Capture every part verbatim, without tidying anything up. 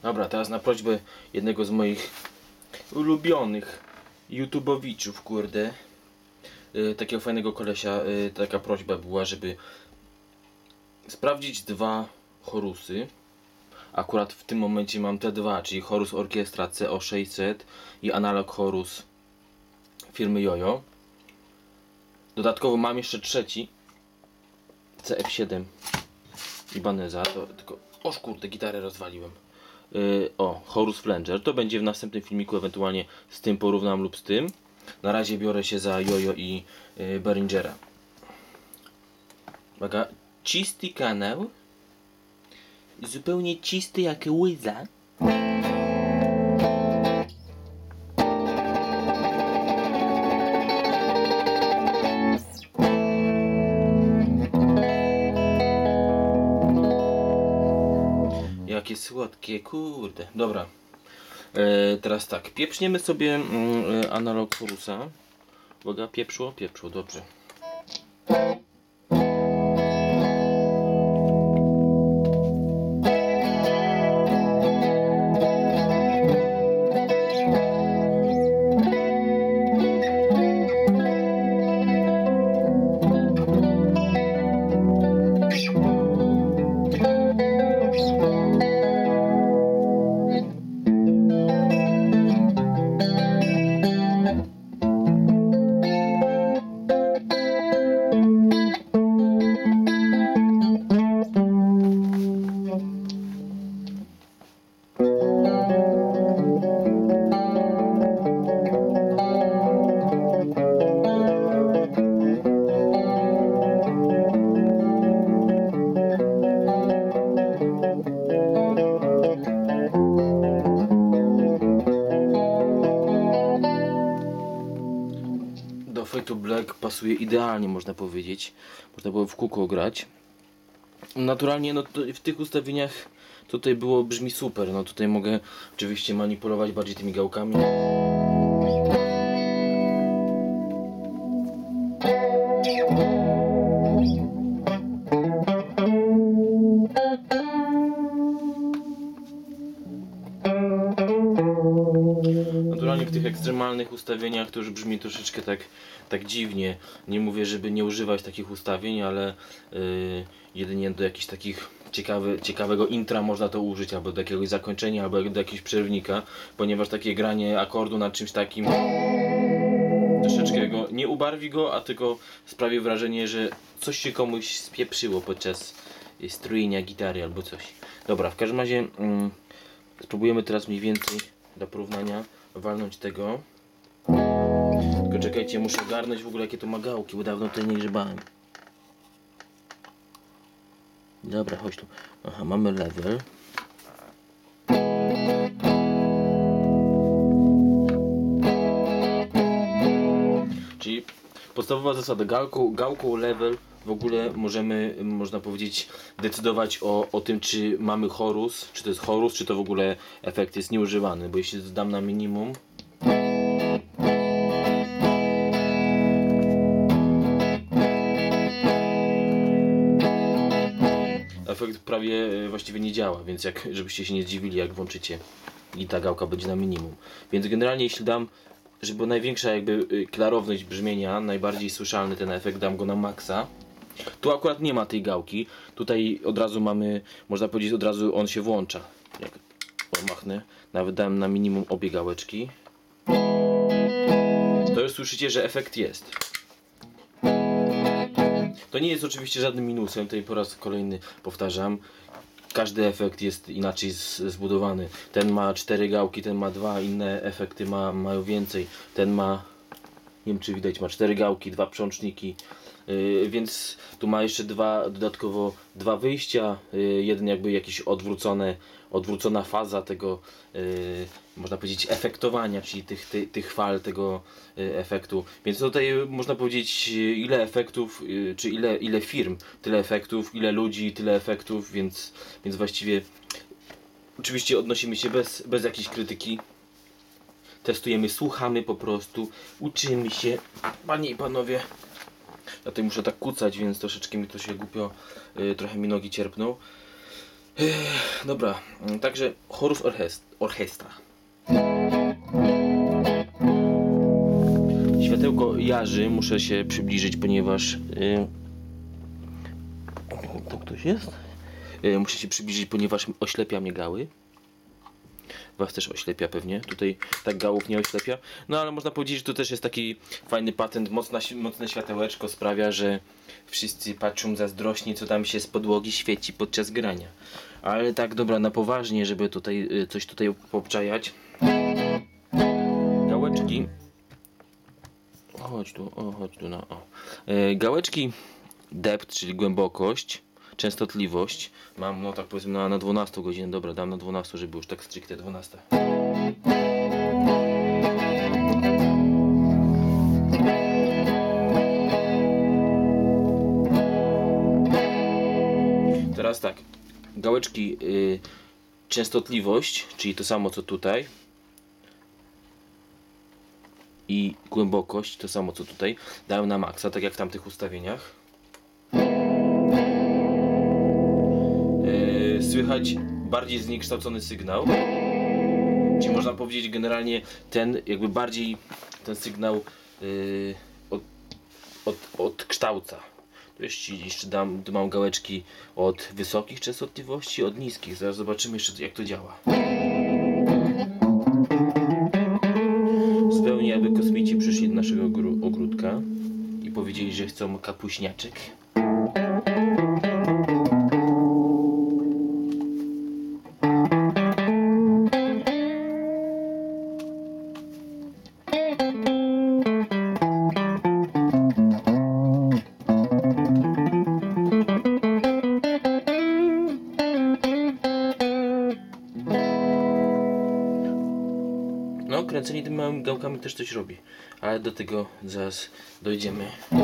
Dobra, teraz na prośbę jednego z moich ulubionych YouTubowiczów, kurde, yy, takiego fajnego kolesia, yy, taka prośba była, żeby sprawdzić dwa chorusy. Akurat w tym momencie mam te dwa, czyli Horus Orkiestra C O sześćset i Analog Horus firmy Jojo. Dodatkowo mam jeszcze trzeci C F siedem Ibaneza, to tylko, oż kurde, gitarę rozwaliłem. Yy, o, Horus Flanger, to będzie w następnym filmiku, ewentualnie z tym porównam lub z tym. Na razie biorę się za Jojo i yy, Behringera. Uwaga, czysty kanał, zupełnie czysty jak łyza. Jakie słodkie, kurde. Dobra. E, teraz tak, pieprzniemy sobie mm, analog Horusa. Uwaga, pieprzło, pieprzło, dobrze. Do Fade to Black pasuje idealnie, można powiedzieć. Można było w kółko grać. Naturalnie no to w tych ustawieniach tutaj było, brzmi super. No tutaj mogę oczywiście manipulować bardziej tymi gałkami. Naturalnie w tych ekstremalnych ustawieniach to już brzmi troszeczkę tak, tak dziwnie. Nie mówię, żeby nie używać takich ustawień, ale yy, jedynie do jakichś takich ciekawy, ciekawego intra można to użyć, albo do jakiegoś zakończenia, albo do jakiegoś przerwnika, ponieważ takie granie akordu na czymś takim troszeczkę go nie ubarwi go, a tylko sprawi wrażenie, że coś się komuś spieprzyło podczas strojenia gitary albo coś. Dobra, w każdym razie yy, spróbujemy teraz mniej więcej do porównania walnąć tego. Tylko czekajcie, muszę ogarnąć w ogóle jakie to ma gałki, bo dawno tutaj nie grzebałem. Dobra, chodź tu. Aha, mamy level. Czyli podstawowa zasada, gałką, gałką level w ogóle możemy, można powiedzieć, decydować o, o tym, czy mamy chorus, czy to jest chorus, czy to w ogóle efekt jest nieużywany, bo jeśli dam na minimum, efekt prawie właściwie nie działa, więc jak, żebyście się nie zdziwili, jak włączycie i ta gałka będzie na minimum. Więc generalnie jeśli dam, żeby była największa jakby klarowność brzmienia, najbardziej słyszalny ten efekt, dam go na maksa. Tu akurat nie ma tej gałki, tutaj od razu mamy, można powiedzieć, od razu on się włącza. Jak pomachnę, nawet dałem na minimum obie gałeczki. To już słyszycie, że efekt jest. To nie jest oczywiście żadnym minusem, tutaj po raz kolejny powtarzam. Każdy efekt jest inaczej zbudowany. Ten ma cztery gałki, ten ma dwa, inne efekty ma, mają więcej. Ten ma, nie wiem czy widać, ma cztery gałki, dwa przączniki. Yy, więc tu ma jeszcze dwa, dodatkowo dwa wyjścia, yy, jeden jakby jakiś odwrócone, odwrócona faza tego, yy, można powiedzieć, efektowania, czyli tych, ty, tych fal tego yy, efektu. Więc tutaj można powiedzieć, ile efektów, yy, czy ile, ile firm, tyle efektów, ile ludzi, tyle efektów, więc, więc właściwie oczywiście odnosimy się bez, bez jakiejś krytyki. Testujemy, słuchamy po prostu, uczymy się, panie i panowie. Ja tutaj muszę tak kucać, więc troszeczkę mi to się głupio, yy, trochę mi nogi cierpną. Ech, dobra, także Horus Orchest Orchestra. Światełko jarzy, muszę się przybliżyć, ponieważ... Yy... To ktoś jest? Yy, muszę się przybliżyć, ponieważ oślepia mnie gały. Was też oślepia pewnie. Tutaj tak gałów nie oślepia. No ale można powiedzieć, że to też jest taki fajny patent. Mocna, mocne światełeczko sprawia, że wszyscy patrzą zazdrośnie, co tam się z podłogi świeci podczas grania. Ale tak, dobra, na poważnie, żeby tutaj coś tutaj popczajać. Gałeczki. Chodź tu, o, chodź tu na o. E, gałeczki depth, czyli głębokość, częstotliwość. Mam, no tak powiedzmy na, na dwanaście godzin. Dobra, dam na dwanaście, żeby już tak stricte dwanaście. Teraz tak. Gałeczki y, częstotliwość, czyli to samo co tutaj. I głębokość, to samo co tutaj. Dałem na maksa, tak jak w tamtych ustawieniach. Yy, słychać bardziej zniekształcony sygnał. Czyli można powiedzieć generalnie ten jakby bardziej ten sygnał yy, od, od, odkształca. Tu jeszcze, jeszcze dam, tu mam gałeczki od wysokich częstotliwości, od niskich. Zaraz zobaczymy jeszcze jak to działa. Zupełnie jakby kosmici przyszli do naszego ogródka i powiedzieli, że chcą kapuśniaczek. No, kręcenie tymi małymi gałkami też coś robi, ale do tego zaraz dojdziemy.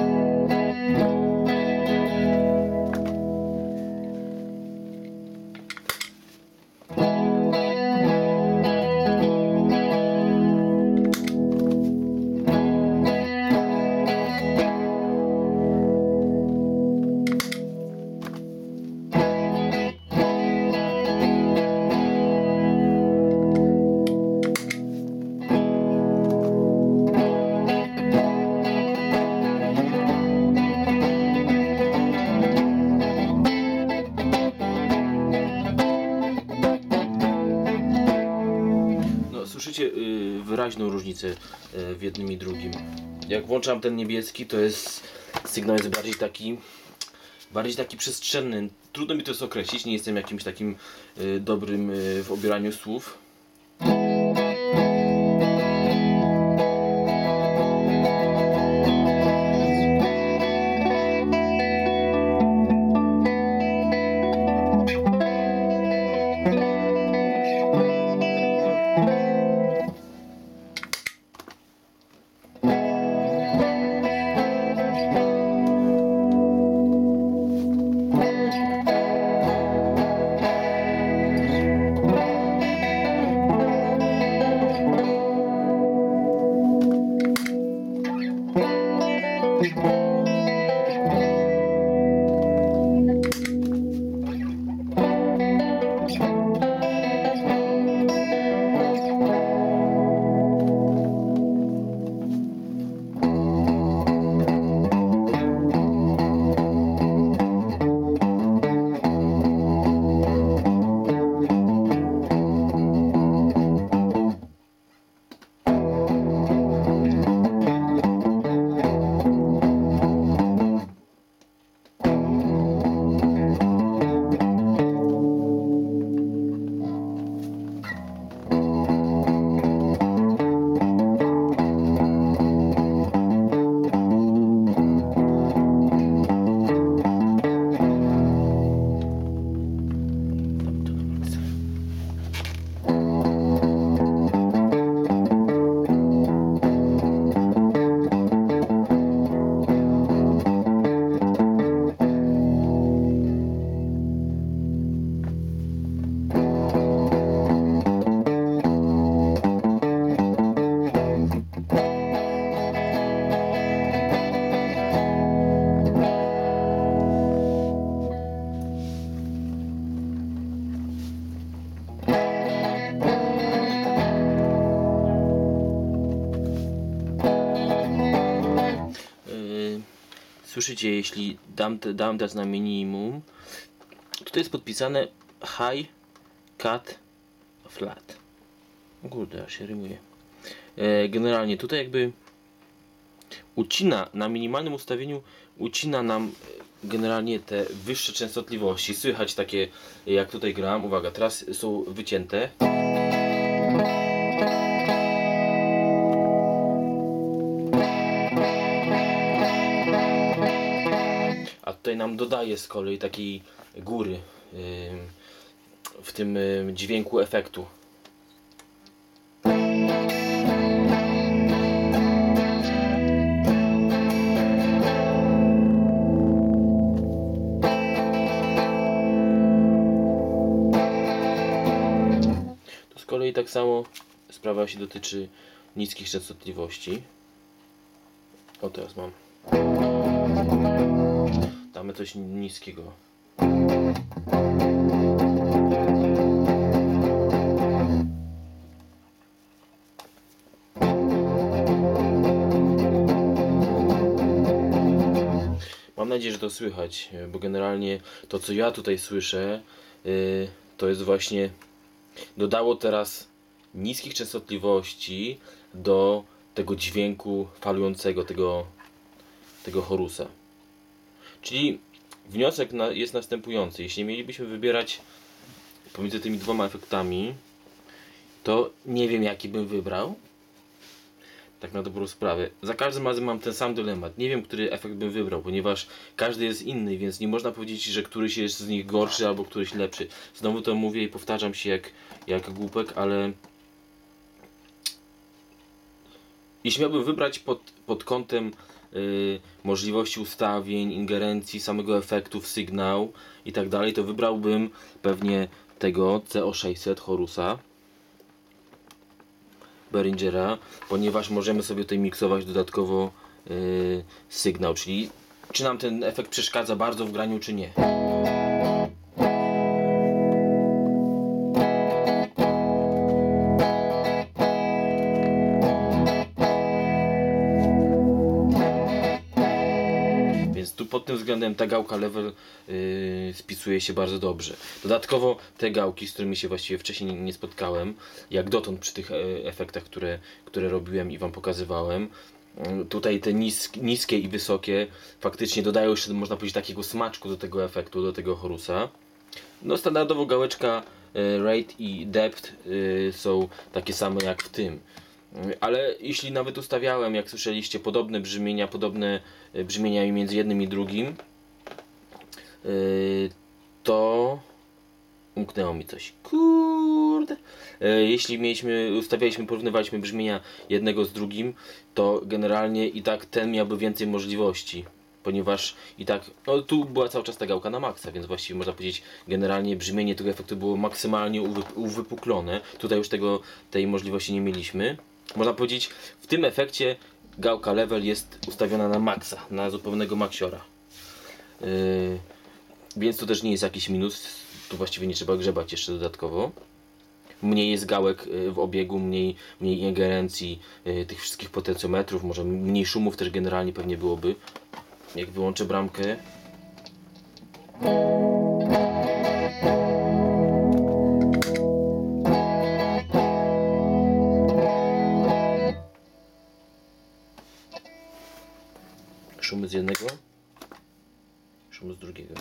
Słyszycie yy, wyraźną różnicę yy, w jednym i drugim. Jak włączam ten niebieski, to jest sygnał jest bardziej taki bardziej taki przestrzenny. Trudno mi to jest określić, nie jestem jakimś takim yy, dobrym yy, w obieraniu słów. Słyszycie, jeśli dam, te, dam teraz na minimum, tutaj jest podpisane high, cut, flat. O kurde, aż się rymuje. E, generalnie tutaj jakby ucina, na minimalnym ustawieniu ucina nam generalnie te wyższe częstotliwości. Słychać takie, jak tutaj gram. Uwaga, teraz są wycięte. A tutaj nam dodaje z kolei takiej góry yy, w tym yy, dźwięku efektu. Z kolei tak samo sprawa się dotyczy niskich częstotliwości. O, teraz mam. Damy coś niskiego. Mam nadzieję, że to słychać, bo generalnie to, co ja tutaj słyszę, yy, to jest właśnie dodało teraz niskich częstotliwości do tego dźwięku falującego, tego, tego chorusa. Czyli wniosek na, jest następujący. Jeśli mielibyśmy wybierać pomiędzy tymi dwoma efektami, to nie wiem, jaki bym wybrał. Tak na dobrą sprawę. Za każdym razem mam ten sam dylemat. Nie wiem, który efekt bym wybrał, ponieważ każdy jest inny, więc nie można powiedzieć, że któryś jest z nich gorszy albo któryś lepszy. Znowu to mówię i powtarzam się jak, jak głupek, ale jeśli miałbym wybrać pod, pod kątem yy, możliwości ustawień, ingerencji, samego efektu w sygnał i tak dalej, to wybrałbym pewnie tego C O sześćset Horusa Behringera, ponieważ możemy sobie tutaj miksować dodatkowo yy, sygnał, czyli czy nam ten efekt przeszkadza bardzo w graniu, czy nie. Więc tu pod tym względem ta gałka level yy, spisuje się bardzo dobrze. Dodatkowo te gałki, z którymi się właściwie wcześniej nie spotkałem, jak dotąd przy tych efektach, które, które robiłem i wam pokazywałem, yy, tutaj te nisk, niskie i wysokie faktycznie dodają jeszcze, można powiedzieć, takiego smaczku do tego efektu, do tego chorusa. No standardowo gałeczka yy, rate i depth yy, są takie same jak w tym. Ale jeśli nawet ustawiałem, jak słyszeliście, podobne brzmienia, podobne brzmienia między jednym i drugim, to umknęło mi coś. Kurde. Jeśli mieliśmy, ustawialiśmy, porównywaliśmy brzmienia jednego z drugim, to generalnie i tak ten miałby więcej możliwości. Ponieważ i tak, no tu była cały czas ta gałka na maksa, więc właściwie można powiedzieć, generalnie brzmienie tego efektu było maksymalnie uwypuklone. Tutaj już tego, tej możliwości nie mieliśmy. Można powiedzieć, w tym efekcie gałka level jest ustawiona na maksa, na zupełnego maksiora. Yy, więc to też nie jest jakiś minus, tu właściwie nie trzeba grzebać jeszcze dodatkowo. Mniej jest gałek w obiegu, mniej, mniej ingerencji yy, tych wszystkich potencjometrów, może mniej szumów też generalnie pewnie byłoby. Jak wyłączę bramkę. Szumy z jednego, szumy z drugiego.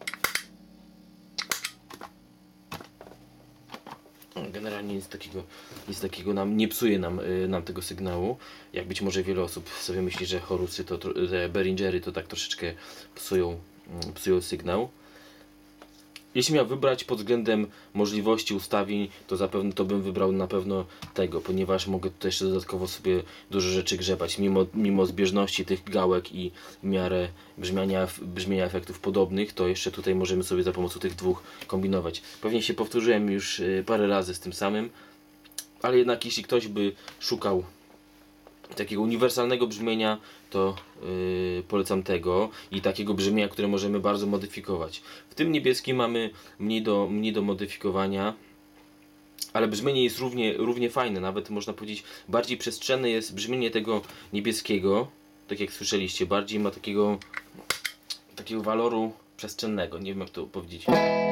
Generalnie nic takiego, nic takiego nam nie psuje nam, yy, nam tego sygnału. Jak być może wiele osób sobie myśli, że Horusy, to, te Behringery to tak troszeczkę psują, yy, psują sygnał. Jeśli miał wybrać pod względem możliwości ustawień, to zapewne to bym wybrał na pewno tego, ponieważ mogę tutaj jeszcze dodatkowo sobie dużo rzeczy grzebać. Mimo, mimo zbieżności tych gałek i w miarę brzmienia, brzmienia efektów podobnych, to jeszcze tutaj możemy sobie za pomocą tych dwóch kombinować. Pewnie się powtórzyłem już parę razy z tym samym, ale jednak jeśli ktoś by szukał takiego uniwersalnego brzmienia, to yy, polecam tego i takiego brzmienia, które możemy bardzo modyfikować. W tym niebieskim mamy mniej do, mniej do modyfikowania, ale brzmienie jest równie, równie fajne, nawet można powiedzieć bardziej przestrzenne jest brzmienie tego niebieskiego tak jak słyszeliście, bardziej ma takiego takiego waloru przestrzennego, nie wiem jak to powiedzieć.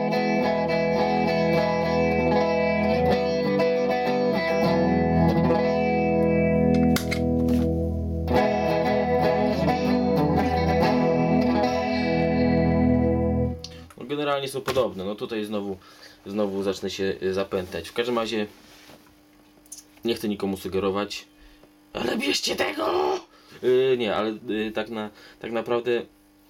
No, generalnie są podobne, no tutaj znowu, znowu zacznę się zapętać. W każdym razie nie chcę nikomu sugerować, ale bierzcie tego! Yy, nie, ale yy, tak, na, tak naprawdę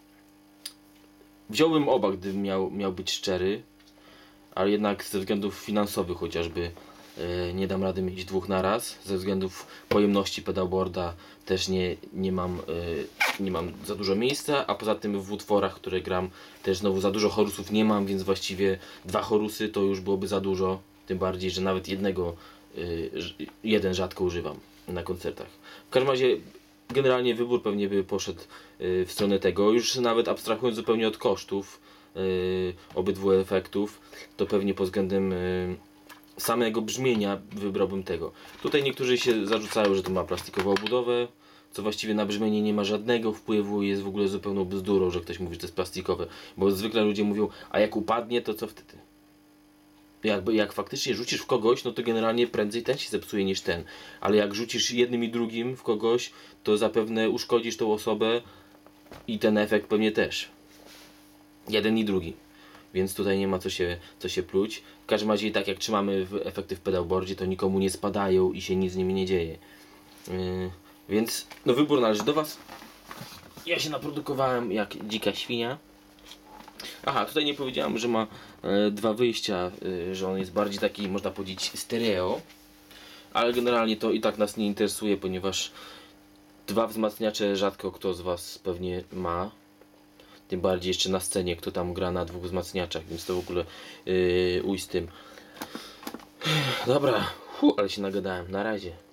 wziąłbym oba, gdybym miał, miał być szczery, ale jednak ze względów finansowych chociażby yy, nie dam rady mieć dwóch na raz. Ze względów pojemności pedalboarda też nie, nie, mam, yy, nie mam za dużo miejsca, a poza tym w utworach, które gram, też znowu za dużo chorusów nie mam, więc właściwie dwa chorusy to już byłoby za dużo. Tym bardziej, że nawet jednego, yy, jeden rzadko używam na koncertach. W każdym razie generalnie wybór pewnie by poszedł yy, w stronę tego, już nawet abstrahując zupełnie od kosztów yy, obydwu efektów, to pewnie pod względem yy, samego brzmienia wybrałbym tego. Tutaj niektórzy się zarzucają, że to ma plastikową obudowę, co właściwie na brzmienie nie ma żadnego wpływu i jest w ogóle zupełną bzdurą, że ktoś mówi, że to jest plastikowe, bo zwykle ludzie mówią, a jak upadnie, to co wtedy? Jakby, jak faktycznie rzucisz w kogoś, no to generalnie prędzej ten się zepsuje niż ten. Ale jak rzucisz jednym i drugim w kogoś, to zapewne uszkodzisz tą osobę i ten efekt pewnie też. Jeden i drugi. Więc tutaj nie ma co się, co się pluć. W każdym razie tak jak trzymamy w efekty w pedalboardzie, to nikomu nie spadają i się nic z nimi nie dzieje. Yy, więc no wybór należy do Was. Ja się naprodukowałem jak dzika świnia. Aha, tutaj nie powiedziałem, że ma e, dwa wyjścia, e, że on jest bardziej taki, można powiedzieć, stereo. Ale generalnie to i tak nas nie interesuje, ponieważ dwa wzmacniacze rzadko kto z Was pewnie ma. Tym bardziej jeszcze na scenie, kto tam gra na dwóch wzmacniaczach, więc to w ogóle yy, uj z tym. Dobra, Hu, ale się nagadałem, na razie.